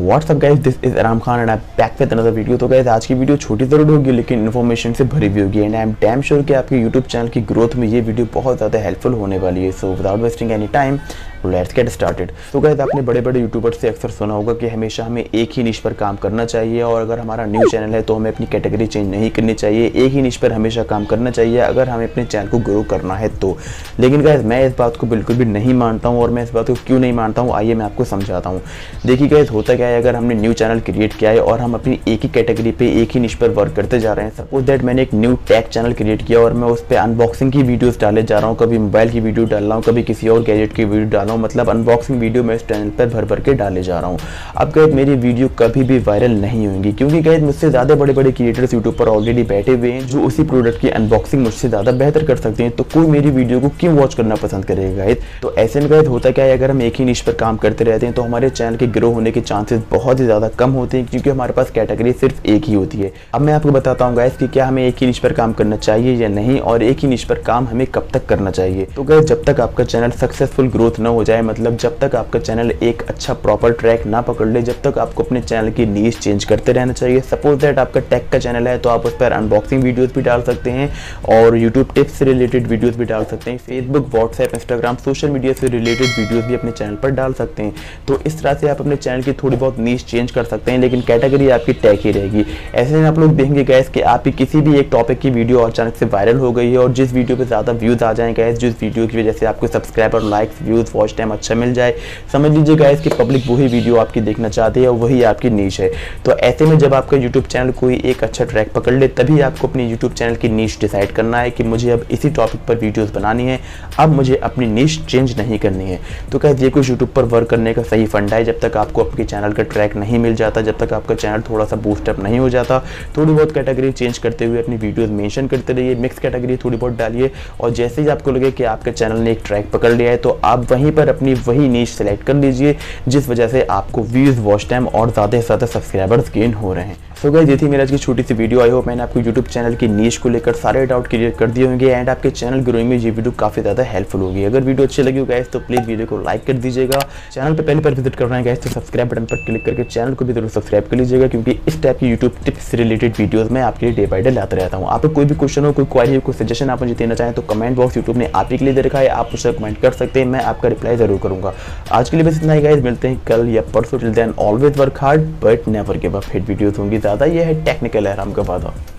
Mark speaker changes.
Speaker 1: WhatsApp guys, this is Aram Khan and I am back with another video. तो guys आज की video छोटी जरूर होगी लेकिन इन्फॉर्मेशन से भरी हुई होगी and I am damn sure कि आपके यूट्यूब चैनल की ग्रोथ में ये वीडियो बहुत ज़्यादा हेल्पफुल होने वाली है। So without wasting any time let's get started. तो गाइस आपने बड़े बड़े यूट्यूबर्स से अक्सर सुना होगा कि हमेशा हमें एक ही निश पर काम करना चाहिए और अगर हमारा न्यू चैनल है तो हमें अपनी कैटेगरी चेंज नहीं करनी चाहिए, एक ही निश पर हमेशा काम करना चाहिए अगर हमें अपने चैनल को ग्रो करना है तो। लेकिन गाइस मैं इस बात को बिल्कुल भी नहीं मानता हूँ और मैं इस बात को क्यों नहीं मानता हूँ आइए मैं आपको समझाता हूँ। देखिए गाइस होता क्या है, अगर हमने न्यू चैनल क्रिएट किया है और हम अपनी एक ही कैटेगरी पे एक ही निश पर वर्क करते जा रहे हैं, सपोज दैट मैंने एक न्यू टेक चैनल क्रिएट किया और मैं उस पर अनबॉक्सिंग की वीडियोस डाले जा रहा हूँ, कभी मोबाइल की वीडियो डाल रहा हूँ, कभी किसी और गैजेट की वीडियो डाल रहा हूँ, मतलब अनबॉक्सिंग वीडियो मैं इस चैनल पर भर भर के डाले जा रहा हूँ। अब गाइस मेरी वीडियो कभी भी वायरल नहीं होंगी क्योंकि गाइस मुझसे ज़्यादा बड़े बड़े क्रिएटर्स यूट्यूब पर ऑलरेडी बैठे हुए हैं जो उसी प्रोडक्ट की अनबॉक्सिंग मुझसे ज़्यादा बेहतर कर सकते हैं, तो कोई मेरी वीडियो को क्यों वॉच करना पसंद करेगा गाइस। तो ऐसे में गाइस होता क्या है, अगर हम एक ही निश पर काम करते रहते हैं तो हमारे चैनल के ग्रो होने के चांसेस बहुत ही ज़्यादा कम होते हैं क्योंकि हमारे पास कैटेगरी सिर्फ एक ही होती है। अब मैं आपको बताता हूँ गाइस कि क्या हमें एक ही निश पर काम करना चाहिए या नहीं और एक ही निश पर काम हमें कब तक करना चाहिए। तो गाइस जब तक आपका चैनल सक्सेसफुल ग्रोथ ना हो जाए, मतलब जब तक आपका चैनल एक अच्छा प्रॉपर ट्रैक ना पकड़ ले, जब तक आपको अपने चैनल की नीश चेंज करते रहना चाहिए। सपोज दैट आपका टेक का चैनल है तो आप उस पर अनबॉक्सिंग वीडियोस भी डाल सकते हैं और यूट्यूब टिप्स से रिलेटेड वीडियोस भी डाल सकते हैं, Facebook, WhatsApp, Instagram, social media से रिलेटेड वीडियोस भी अपने चैनल पर डाल सकते हैं। तो इस तरह से आप अपने चैनल की थोड़ी बहुत नीश चेंज कर सकते हैं लेकिन कैटेगरी आपकी टैग ही रहेगी। ऐसे में आप लोग देखेंगे गैस कि आपकी किसी भी एक टॉपिक की वीडियो अचानक से वायरल हो गई है और जिस वीडियो पे ज़्यादा व्यूज़ आ जाए गैस, जिस वीडियो की वजह से आपको subscriber, likes, views, watch time अच्छा मिल जाए, समझ लीजिए गैस कि पब्लिक वही वीडियो आपकी देखना चाहती है और वही आपकी नीश है। तो ऐसे में जब आपका यूट्यूब चैनल कोई एक अच्छा ट्रैक पकड़ ले तभी आपको अपनी यूट्यूब चैनल की नीश डिसाइड करना है कि मुझे अब इसी टॉपिक पर वीडियोस बनानी है, अब मुझे अपनी नीश चेंज नहीं करनी है। तो क्या ये कुछ यूट्यूब पर वर्क करने का सही फंडा है। जब तक आपको आपके चैनल का ट्रैक नहीं मिल जाता, जब तक आपका चैनल थोड़ा सा बूस्टअप नहीं हो जाता, थोड़ी बहुत कैटेगरी चेंज करते हुए अपनी वीडियोस मेंशन करते रहिए, मिक्स कैटेगरी थोड़ी बहुत डालिए और जैसे ही आपको लगे कि आपके चैनल ने एक ट्रैक पकड़ लिया है तो आप वहीं पर अपनी वही नीश सेलेक्ट कर लीजिए जिस वजह से आपको व्यूज़, वॉच टाइम और ज़्यादा से ज़्यादा सब्सक्राइबर्स गेन हो रहे हैं। सो गाइस ये थी मेरी आज की छोटी सी वीडियो। आई होप मैंने आपको यूट्यूब चैनल की नीश को लेकर सारे डाउट क्लियर कर दिए होंगे एंड आपके चैनल ग्रोइंग में ये वीडियो काफ़ी ज़्यादा हेल्पफुल होगी। अगर वीडियो अच्छी लगी हो गाइस तो प्लीज़ वीडियो को लाइक कर दीजिएगा। चैनल पर पहले बार विजिट कर रहे हैं गाइस तो सब्सक्राइब बटन पर क्लिक करके चैनल को भी जरूर सब्सक्राइब कर लीजिएगा क्योंकि इस टाइप की यूट्यूब टिप्स से रिलेटेड वीडियोज़ मैं आपके लिए डे बाय डे लाता रहता हूँ। आपको कोई भी क्वेश्चन हो, कोई क्वारी हो, कोई सजेशन आप मुझे देना चाहें तो कमेंट बॉक्स यूट्यूब ने आप ही के लिए दे रखा है, आप मुझसे कमेंट कर सकते हैं, मैं आपका रिप्लाई जरूर करूँगा। आज के लिए बस इतना ही गाइस, मिलते हैं कल या परसों। Till then always work hard but never give up. Hit videos होंगी ज़्यादा, ये है टेक्निकल आराम का वादा।